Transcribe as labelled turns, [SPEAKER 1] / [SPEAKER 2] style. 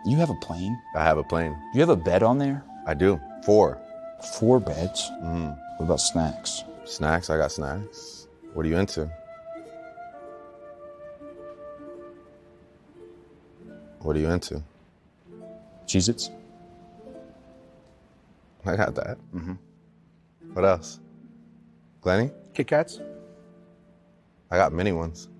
[SPEAKER 1] You have a plane?
[SPEAKER 2] I have a plane.
[SPEAKER 1] Do you have a bed on there?
[SPEAKER 2] I do. 4.
[SPEAKER 1] 4 beds? What about snacks?
[SPEAKER 2] Snacks? I got snacks. What are you into? What are you into?
[SPEAKER 1] Cheez-Its?
[SPEAKER 2] I got that. What else? Glenny?
[SPEAKER 3] Kit Kats?
[SPEAKER 2] I got mini ones.